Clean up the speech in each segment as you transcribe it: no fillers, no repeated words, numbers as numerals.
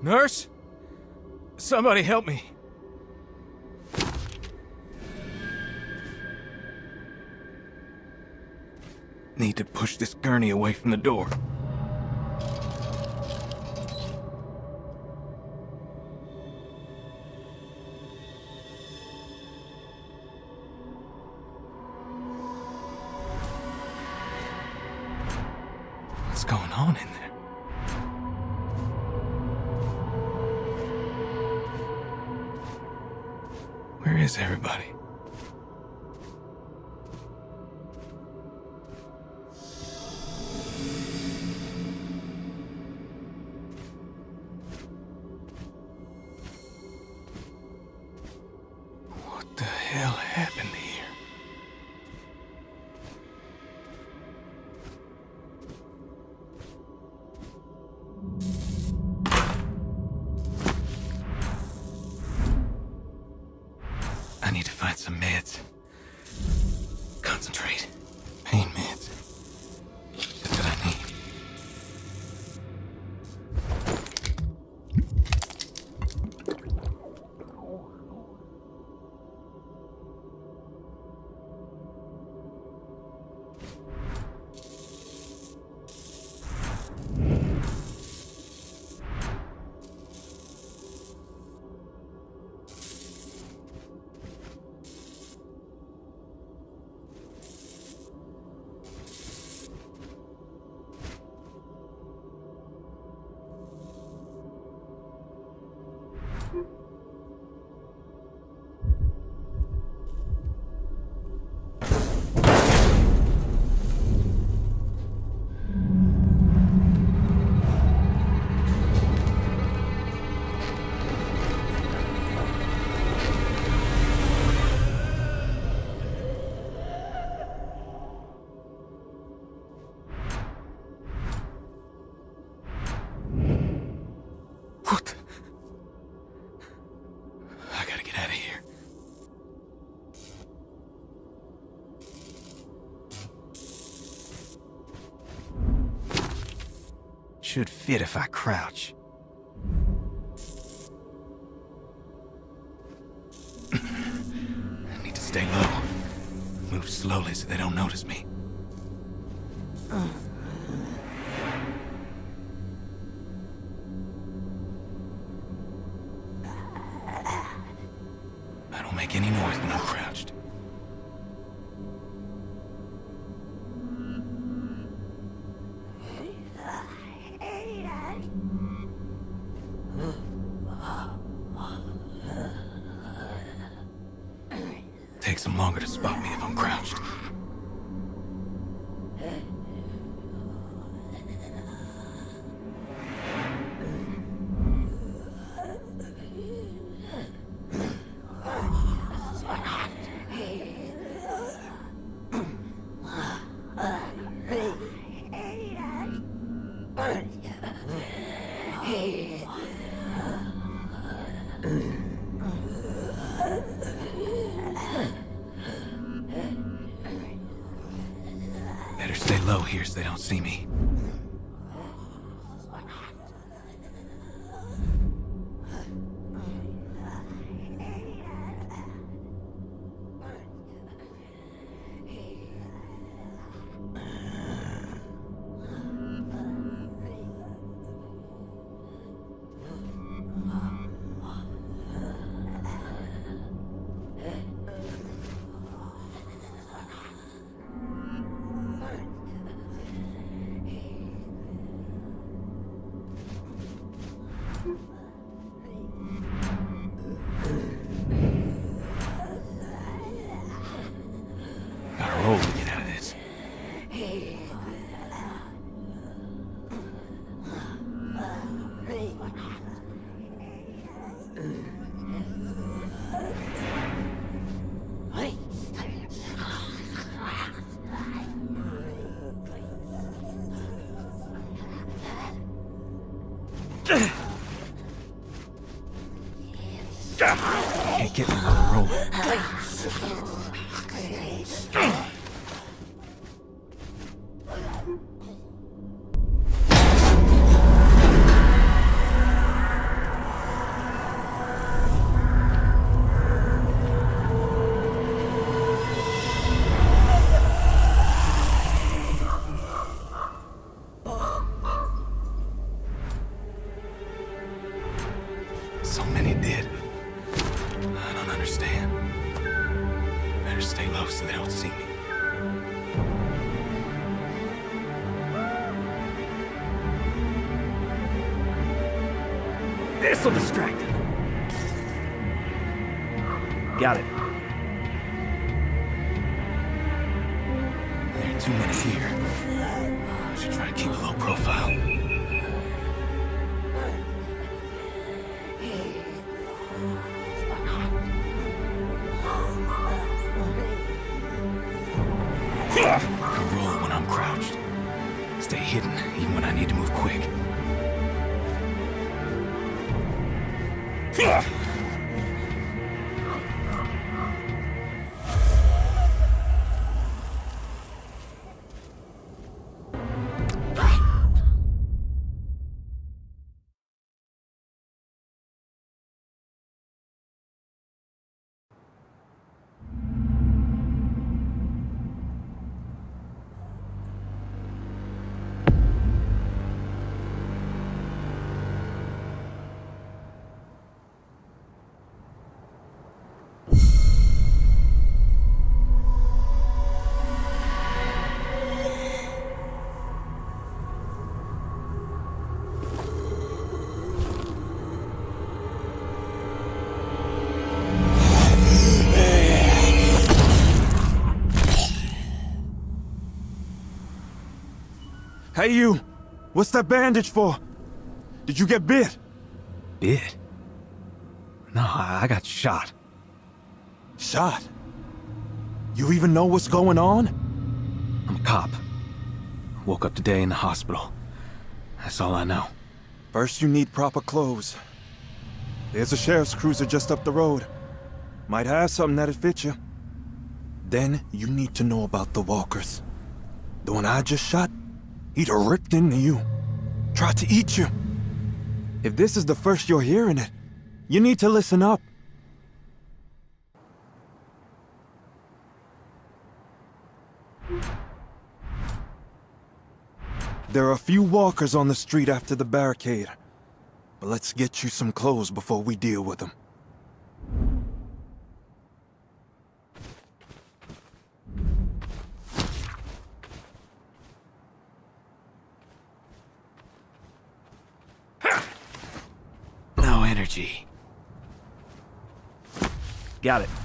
Nurse? Somebody help me. Need to push this gurney away from the door. What's going on in there? Where is everybody? What the hell happened here? I need to find some meds. Concentrate. Pain meds. Just what I need. What? I gotta get out of here. Should fit if I crouch. I need to stay low. Move slowly so they don't notice me. I don't make any noise when I'm crouched. Takes them longer to spot me if I'm crouched. Better stay low here so they don't see me. Gotta roll to get out of this. Can't get me while I'm rolling. did. I don't understand. Better stay low so they don't see me. This'll distract him. Got it. There are too many here. I should try to keep a low profile. I roll when I'm crouched. Stay hidden even when I need to move quick. Hey you! What's that bandage for? Did you get bit? Bit? No, I got shot. Shot? You even know what's going on? I'm a cop. Woke up today in the hospital. That's all I know. First you need proper clothes. There's a sheriff's cruiser just up the road. Might have something that'd fit you. Then you need to know about the walkers. The one I just shot, he'd have ripped into you. Tried to eat you. If this is the first you're hearing it, you need to listen up. There are a few walkers on the street after the barricade. But let's get you some clothes before we deal with them. No energy. Got it.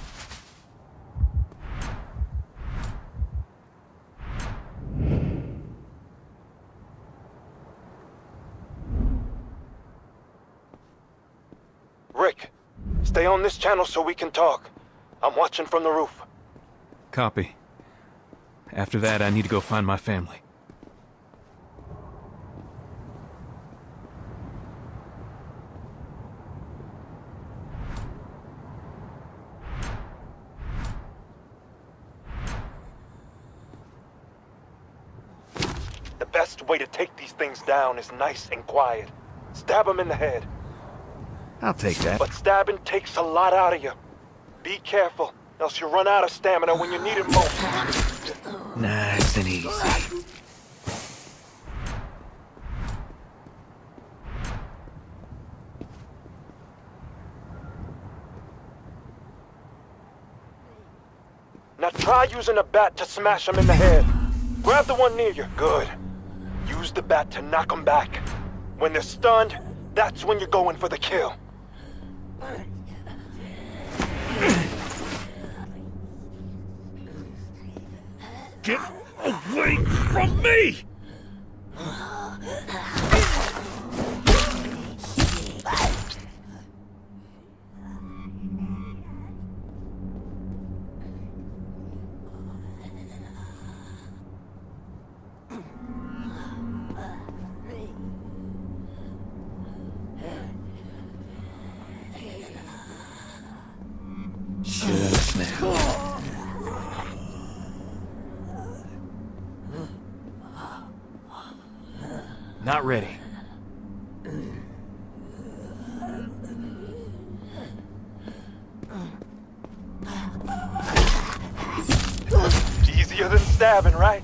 Rick, stay on this channel so we can talk. I'm watching from the roof. Copy. After that, I need to go find my family. The best way to take these things down is nice and quiet. Stab them in the head. I'll take that. But stabbing takes a lot out of you. Be careful, else you run out of stamina when you need it most. Nice and easy. Now try using a bat to smash them in the head. Grab the one near you. Good. Use the bat to knock them back. When they're stunned, that's when you're going for the kill. Get away from me! Just now. Not ready. Easier than stabbing, right?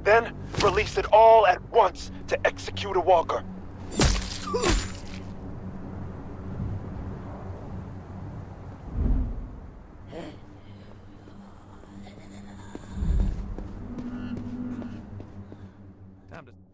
Then, release it all at once to execute a walker. Time to...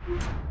it.